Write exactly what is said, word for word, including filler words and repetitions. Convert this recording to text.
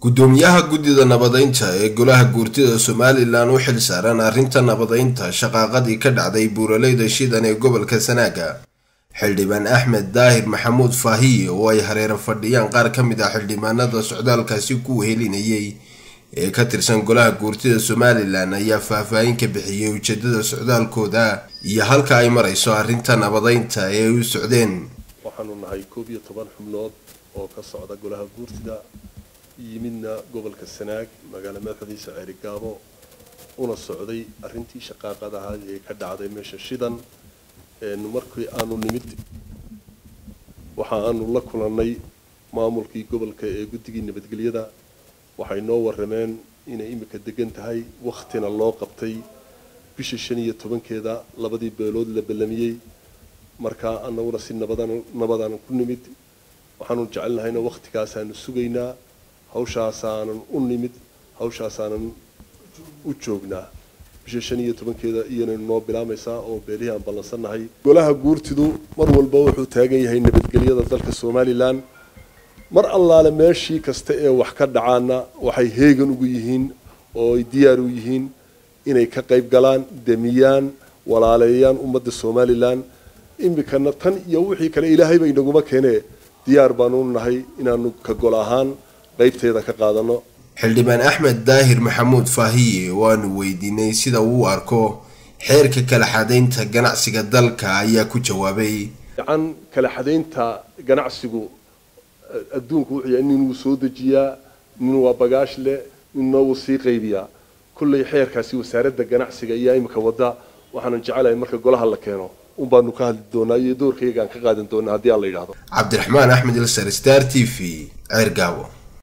gudoomiyaha guddida nabadeynta ee golaha guurtida Somaliland u xil saaran arrinta nabadeynta shaqaaqadii ka dhacday buuraleyda shidan ee gobolka Sanaaga xildhibaan Axmed Daahir Maxamuud Faahiye oo ay hareero fadhiyaan qaar ka mid ah xildhibaanada socdaalkaasi ku helinayay ee ka tirsan golaha guurtida Somaliland ayaa faahfaahin ka bixiyay ujeedada socdaalkooda iyo halka ay marayso arrinta nabadeynta ee u socdeen. waxaanu nahay koob iyo toban xubnood oo ka socda golaha guurtida yimidna gobolka Sanaag magaala madaxdiisa Ceerigaabo una socday arrintii shaqaaqada ahayd ee ka dhacday meesha shidan ee markii aanu nimid waxa aanu la kulanay maamulkii gobolka ee guddigii nabadgelyada waxay noo warameen inay imika degan tahay waqtina loo qabtay bisha shan iyo tobankeeda labadii beelood la ballamiyay marka annaguna si nabadan nabadan ku nimid waxaanu jecelnahay in waqtigaas aanu sugaynaa hawshaasaan u nimid hawshaasaan u joognaa bisha shan iyo tobankeeda iyana noo bilaamaysaa oo beelihi aan ballansanahay golaha guurtidu mar walba wuxuu taagan yahay nabadgelyada dalka Somaliland mar allaale meeshii kasta ee wax ka dhacaana waxay heegan ugu yihiin oo ay diyaar u yihiin inay ka qayb galaan damiyaan walaaleeyaan ummadda Somaliland imikana tan iyo wixii kale ilaahay bay inaguma keenee diyaar baanu nahay inaanu ka gol ahaan qaybteeda ka qaadano. xildhibaan Axmed Daahir Maxamuud Faahiye waanu weydiinay sida uu arko xeerka kala xadeynta ganacsiga dalka ayaa ku jawaabay gacan kala xadeynta ganacsigu adduunku wuxuu yahay inuu soo dejiyaa inuu waa bagaash leh inuu sii qaybiyaa kulli xeerkaasi wasaaradda ganacsiga iyo imika wada waxaan jecelahay marka golaha la keeno un baanu ka hadli doonaa iyo doorkayga aan ka qaadan doonaa haddii aan la yiraahdo. Cabdiraxmaan Axmed Star T V Ceerigaabo.